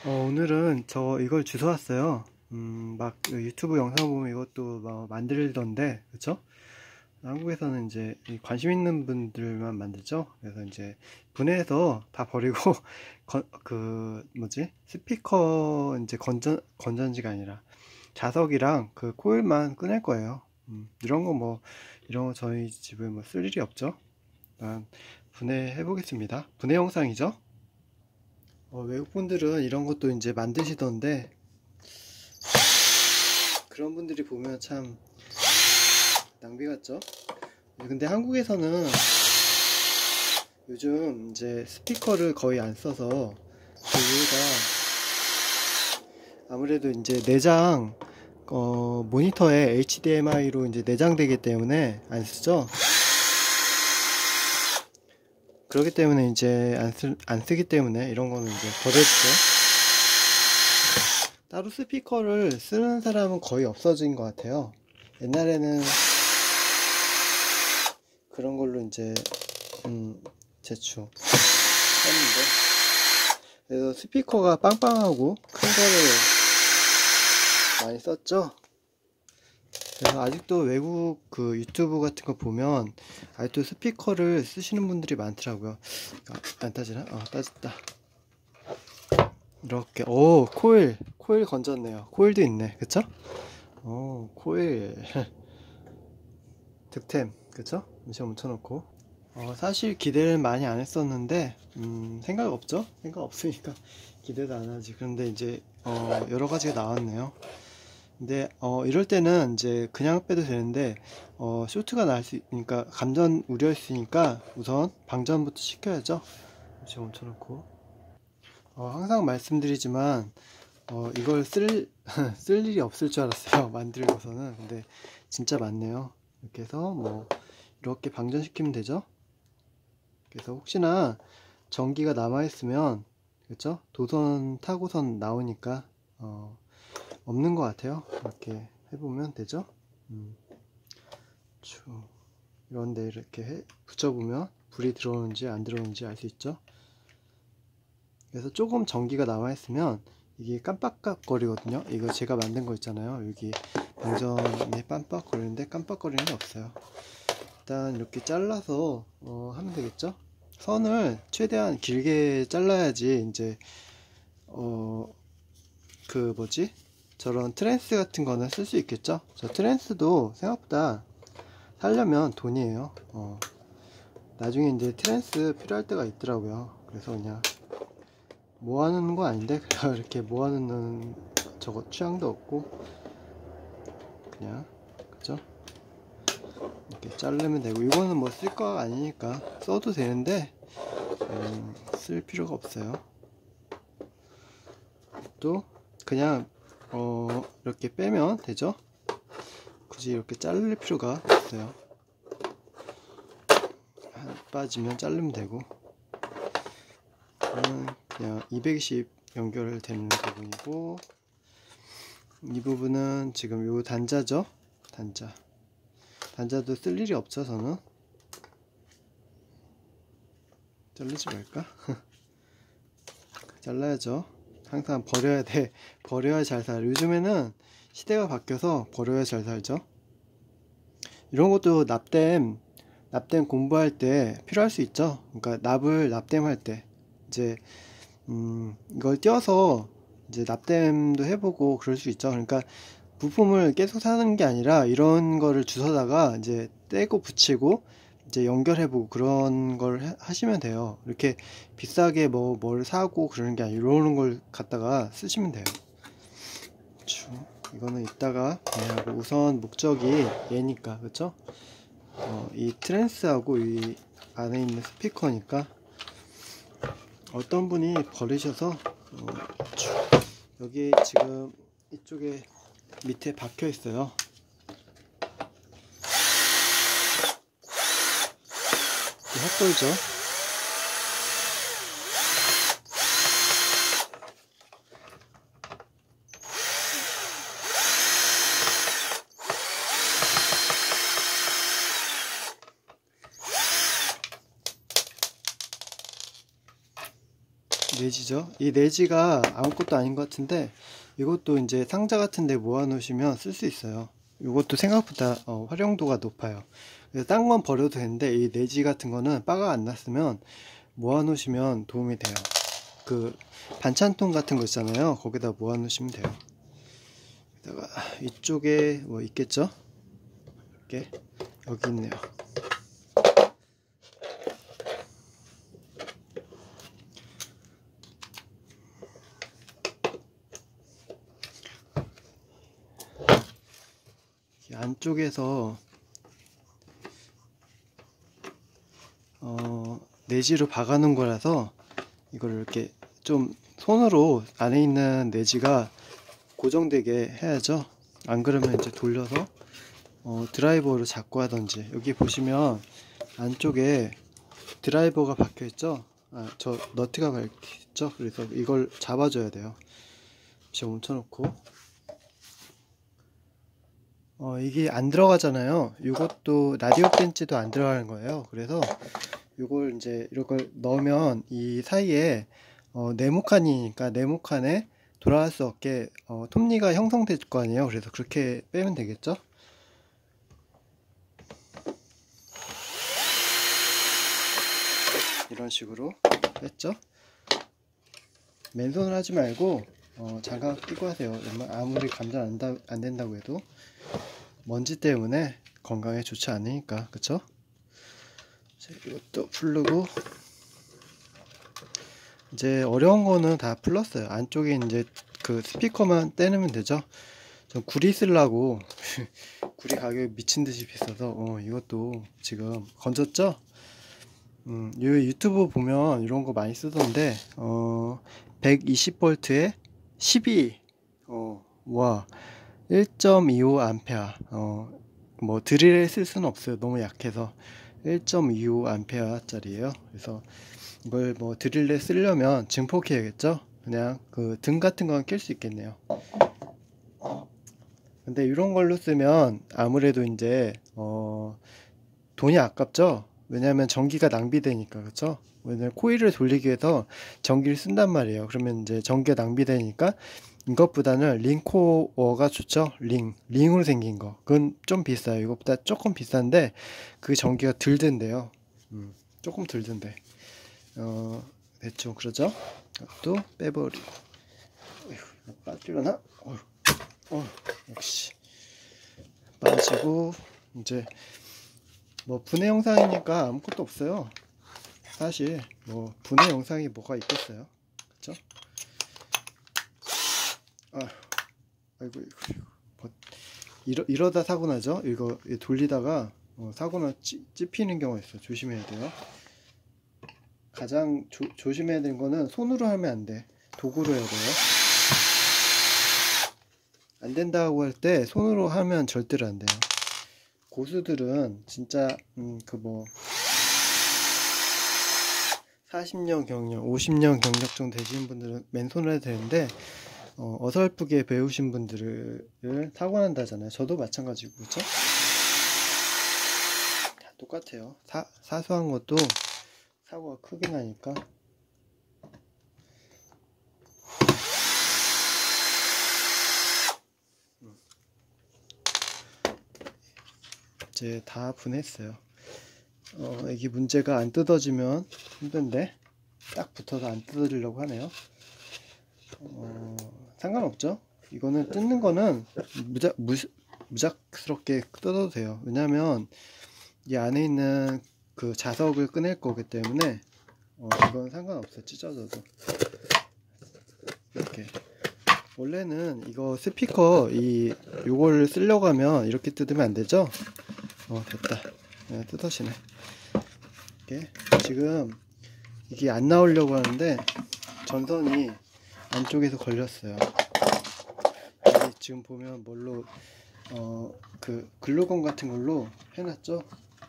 오늘은 이걸 주워왔어요. 막 유튜브 영상 보면 이것도 막 만들던데, 그쵸? 한국에서는 이제 관심 있는 분들만 만들죠. 그래서 이제 분해해서 다 버리고, 스피커 이제 건전지가 아니라 자석이랑 그 코일만 꺼낼 거예요. 이런 거 저희 집에 뭐 쓸 일이 없죠. 일단 분해해 보겠습니다. 분해 영상이죠. 외국 분들은 이런 것도 이제 만드시던데, 그런 분들이 보면 참 낭비 같죠? 근데 한국에서는 요즘 이제 스피커를 거의 안 써서 그 이유가 아무래도 이제 내장 모니터에 HDMI로 이제 내장되기 때문에 안 쓰죠. 그렇기 때문에 이제 안 쓰기 때문에 이런 거는 이제 버려주죠. 따로 스피커를 쓰는 사람은 거의 없어진 것 같아요. 옛날에는 그런 걸로 이제 제추 썼는데, 그래서 스피커가 빵빵하고 큰 거를 많이 썼죠. 그래서 아직도 외국 그 유튜브 같은 거 보면 아직도 스피커를 쓰시는 분들이 많더라고요. 안 따지나? 따졌다. 이렇게 코일 건졌네요. 코일도 있네, 그쵸? 코일 득템, 그쵸? 잠시 멈춰놓고. 사실 기대를 많이 안 했었는데 생각 없죠? 생각 없으니까 기대도 안 하지. 그런데 이제 여러 가지가 나왔네요. 근데 이럴 때는 이제 그냥 빼도 되는데 쇼트가 날 수 있으니까, 감전 우려 있으니까 우선 방전부터 시켜야죠. 잠시 멈춰놓고. 항상 말씀드리지만 이걸 쓸 일이 없을 줄 알았어요. 만들고서는. 근데 진짜 많네요. 이렇게 해서 뭐 이렇게 방전시키면 되죠. 그래서 혹시나 전기가 남아있으면, 그쵸? 도선 타고선 나오니까 없는 것 같아요. 이렇게 해보면 되죠. 이런데 이렇게 붙여보면 불이 들어오는지 안 들어오는지 알 수 있죠. 그래서 조금 전기가 남아있으면 이게 깜빡거리거든요. 이거 제가 만든 거 있잖아요. 여기 방전에 깜빡거리는데 깜빡거리는 게 없어요. 일단 이렇게 잘라서 하면 되겠죠. 선을 최대한 길게 잘라야지 이제 저런 트랜스 같은 거는 쓸 수 있겠죠. 저 트랜스도 생각보다 살려면 돈이에요. 나중에 이제 트랜스 필요할 때가 있더라고요. 그래서 그냥 모아놓는 거 아닌데 그냥 이렇게 모아놓는 저거 취향도 없고, 그냥, 그죠? 이렇게 자르면 되고, 이거는 뭐 쓸 거 아니니까 써도 되는데 쓸 필요가 없어요. 또 그냥 이렇게 빼면 되죠. 굳이 이렇게 자를 필요가 없어요. 빠지면 자르면 되고, 그냥 220 연결되는 부분이고, 이 부분은 지금 요 단자죠. 단자도 쓸 일이 없죠. 저는 자르지 말까? 잘라야죠. 항상 버려야 돼. 버려야 잘 살아. 요즘에는 시대가 바뀌어서 버려야 잘 살죠. 이런 것도 납땜 공부할 때 필요할 수 있죠. 그러니까 납땜할 때 이제 이걸 띄어서 이제 납땜도 해보고 그럴 수 있죠. 그러니까 부품을 계속 사는 게 아니라 이런 거를 주워다가 이제 떼고 붙이고 이제 연결해보고 그런 걸 하시면 돼요. 이렇게 비싸게 뭘 사고 그러는 게 아니라 이런 걸 갖다가 쓰시면 돼요. 이거는 이따가 하고, 우선 목적이 얘니까, 그쵸? 이 트랜스하고 이 안에 있는 스피커니까 어떤 분이 버리셔서 여기 지금 이쪽에 밑에 박혀 있어요. 헛돌죠. 내지죠. 이 내지가 아무것도 아닌 것 같은데 이것도 이제 상자 같은 데 모아 놓으시면 쓸 수 있어요. 이것도 생각보다 활용도가 높아요. 그래서 딴 건 버려도 되는데 이 내지 같은 거는 바가 안 났으면 모아 놓으시면 도움이 돼요. 그 반찬통 같은 거 있잖아요. 거기다 모아 놓으시면 돼요. 여기다가 이쪽에 뭐 있겠죠? 이렇게 여기 있네요. 안쪽에서 내지로 박아놓은 거라서 이걸 이렇게 좀 손으로 안에 있는 내지가 고정되게 해야죠. 안 그러면 이제 돌려서 드라이버로 잡고 하던지. 여기 보시면 안쪽에 드라이버가 박혀 있죠. 저 너트가 박혀 있죠. 그래서 이걸 잡아줘야 돼요. 지금 멈춰놓고 이게 안 들어가잖아요. 이것도 라디오 벤치도 안 들어가는 거예요. 그래서 이걸 이제 이걸 넣으면 이 사이에 네모칸이니까 네모칸에 돌아갈 수 없게 톱니가 형성될 거 아니에요. 그래서 그렇게 빼면 되겠죠. 이런 식으로 뺐죠. 맨손을 하지 말고 장갑 끼고 하세요. 아무리 감전 안 된다고 해도 먼지 때문에 건강에 좋지 않으니까. 그쵸? 자, 이것도 풀르고 이제 어려운 거는 다 풀렀어요. 안쪽에 이제 그 스피커만 떼내면 되죠. 전 구리 쓰려고 구리 가격이 미친듯이 비싸서 이것도 지금 건졌죠. 유튜브 보면 이런 거 많이 쓰던데 120V에 12 와 1.25A 뭐 드릴에 쓸 수는 없어요. 너무 약해서 1.25A 짜리예요. 그래서 이걸 뭐 드릴에 쓰려면 증폭해야겠죠. 그냥 그 등 같은 건 낄 수 있겠네요. 근데 이런 걸로 쓰면 아무래도 이제 돈이 아깝죠. 왜냐하면 전기가 낭비되니까. 그쵸? 왜냐면 코일을 돌리기 위해서 전기를 쓴단 말이에요. 그러면 이제 전기가 낭비되니까 이것보다는 링코어가 좋죠. 링으로 생긴 거. 그건 좀 비싸요. 이것보다 조금 비싼데 그 전기가 덜 든대요. 조금 덜 든대. 대충 그러죠. 또 빼버리고. 빠지려나? 역시 빠지고. 이제 뭐 분해 영상이니까 아무것도 없어요. 사실 뭐 분해 영상이 뭐가 있겠어요. 그쵸? 아이고 이러다 사고 나죠. 이거 돌리다가 사고나 찝히는 경우가 있어요. 조심해야 돼요. 가장 조심해야 되는 거는 손으로 하면 안 돼. 도구로 해야 돼요. 안 된다고 할 때 손으로 하면 절대로 안 돼요. 고수들은 진짜 그 뭐 40년 경력, 50년 경력 정도 되신 분들은 맨손으로 해도 되는데 어설프게 배우신 분들을 타고난다잖아요. 저도 마찬가지고. 그렇죠? 똑같아요. 사소한 것도 사고가 크게 나니까. 이제 다 분했어요. 이게 문제가 안 뜯어지면 힘든데 딱 붙어서 안 뜯어지려고 하네요. 상관없죠. 이거는 뜯는 거는 무작스럽게 뜯어도 돼요. 왜냐면 이 안에 있는 그 자석을 꺼낼 거기 때문에 이건 상관없어요. 찢어져도. 이렇게 원래는 이거 스피커 요거를 쓰려고 하면 이렇게 뜯으면 안 되죠. 됐다. 네, 뜯어지네. 이렇게 지금 이게 안 나오려고 하는데 전선이 안쪽에서 걸렸어요. 지금 보면 뭘로 그 글루건 같은 걸로 해놨죠.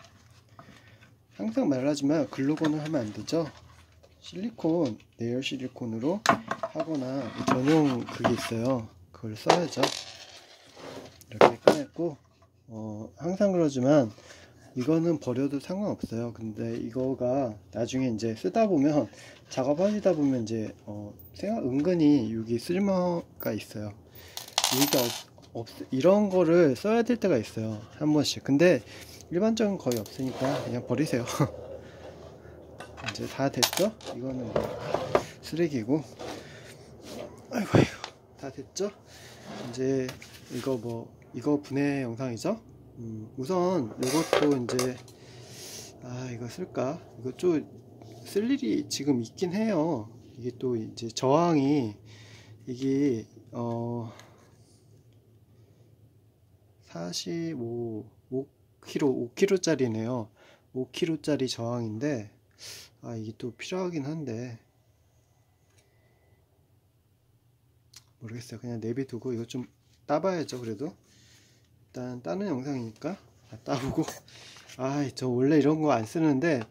항상 말하지만 글루건을 하면 안 되죠. 실리콘, 네일 실리콘으로 하거나 전용 그게 있어요. 그걸 써야죠. 이렇게 꺼냈고 항상 그러지만 이거는 버려도 상관없어요. 근데 이거가 나중에 이제 쓰다 보면, 작업하시다 보면 이제 은근히 여기 쓸모가 있어요. 여기가 이런 거를 써야 될 때가 있어요, 한 번씩. 근데 일반적인 거의 없으니까 그냥 버리세요. 이제 다 됐죠? 이거는 뭐 쓰레기고. 아이고 아이고, 다 됐죠? 이제 이거 분해 영상이죠? 우선 이것도 이제, 이거 쓸까? 이거 좀 쓸 일이 지금 있긴 해요. 이게 또 이제 저항이, 이게 45 5kg 짜리네요. 5kg 짜리 저항인데, 이게 또 필요하긴 한데 모르겠어요. 그냥 내비두고 이거 좀 따봐야죠. 그래도 일단 따는 영상이니까 다 따보고. 저 원래 이런 거 안 쓰는데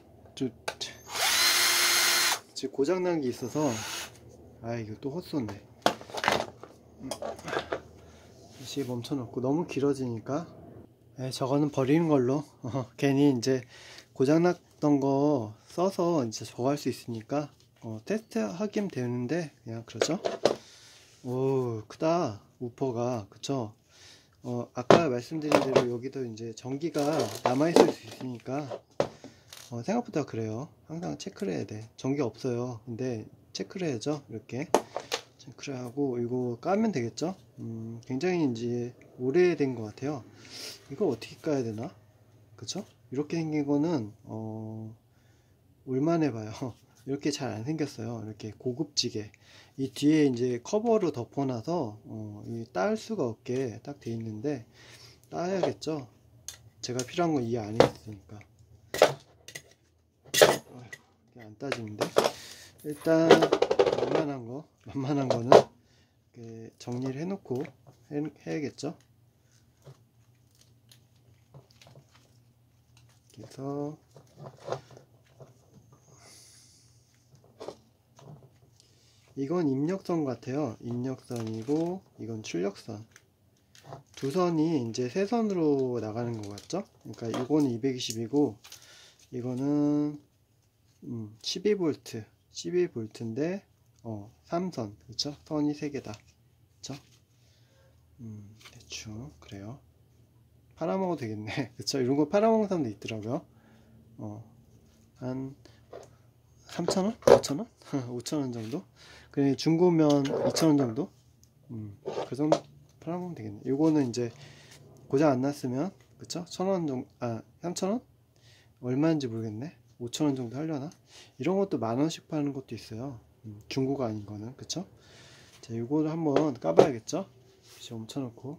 지금 고장난 게 있어서, 이거 또 헛쏘네. 다시 멈춰놓고, 너무 길어지니까 저거는 버리는 걸로. 괜히 이제 고장났던 거 써서 이제 저거 할 수 있으니까 테스트 하긴 되는데 그냥 그러죠. 오, 크다 우퍼가. 그쵸? 아까 말씀드린 대로 여기도 이제 전기가 남아있을 수 있으니까 생각보다 그래요. 항상 체크를 해야 돼. 전기 없어요. 근데 체크를 해야죠. 이렇게 체크를 하고 이거 까면 되겠죠. 굉장히 이제 오래된 것 같아요. 이거 어떻게 까야 되나? 그쵸? 이렇게 생긴 거는 올만해 봐요. 이렇게 잘 안 생겼어요. 이렇게 고급지게 이 뒤에 이제 커버로 덮어놔서 딸 수가 없게 딱 돼 있는데, 따야겠죠. 제가 필요한 건 이 안에 있으니까. 이게 안 따지는데, 일단 만만한 거는 이렇게 정리를 해놓고 해야겠죠. 그래서 이건 입력선 같아요. 입력선이고 이건 출력선. 두 선이 이제 세 선으로 나가는 것 같죠? 그러니까 이거는 220이고 이거는 12V인데 3선, 그쵸? 선이 3개다. 그쵸? 대충 그래요. 팔아먹어도 되겠네. 그쵸? 이런 거 팔아먹는 사람도 있더라고요. 한 3,000원? 5,000원? 5,000원 정도? 그래, 중고면 2,000원 정도? 그 정도 팔아먹으면 되겠네. 요거는 이제 고장 안 났으면, 그쵸? 1,000원 정도, 3,000원? 얼마인지 모르겠네. 5,000원 정도 하려나? 이런 것도 10,000원씩 파는 것도 있어요. 중고가 아닌 거는, 그쵸? 자, 요거를 한번 까봐야겠죠? 다시 멈춰놓고.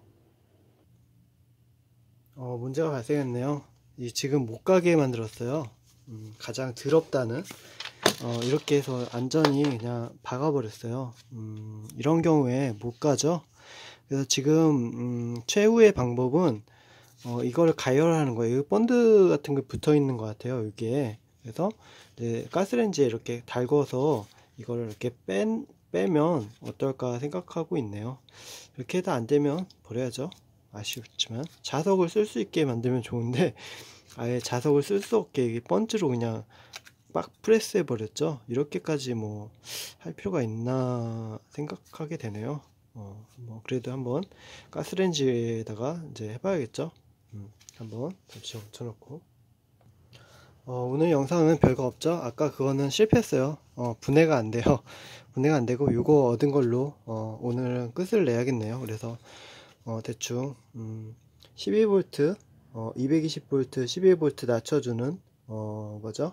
문제가 발생했네요. 지금 못 가게 만들었어요. 가장 더럽다는, 이렇게 해서 안전히 그냥 박아버렸어요. 이런 경우에 못 가죠. 그래서 지금 최후의 방법은 이거를 가열하는 거예요. 본드 같은 게 붙어 있는 것 같아요, 여기에. 그래서 이제 가스레인지에 이렇게 달궈서 이거를 이렇게 빼면 어떨까 생각하고 있네요. 이렇게 해도 안 되면 버려야죠. 아쉽지만 자석을 쓸 수 있게 만들면 좋은데, 아예 자석을 쓸 수 없게 번지로 그냥 막 프레스 해버렸죠. 이렇게까지 뭐 할 필요가 있나 생각하게 되네요. 뭐 그래도 한번 가스레인지에다가 이제 해봐야겠죠. 한번 잠시 멈춰놓고. 오늘 영상은 별거 없죠. 아까 그거는 실패했어요. 분해가 안 돼요. 분해가 안 되고 요거 얻은 걸로 오늘은 끝을 내야겠네요. 그래서 대충 12V 220V 12V 낮춰주는 뭐죠?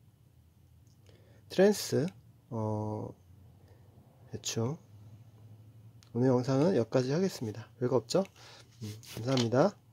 트랜스 대충 오늘 영상은 여기까지 하겠습니다. 별거 없죠? 감사합니다.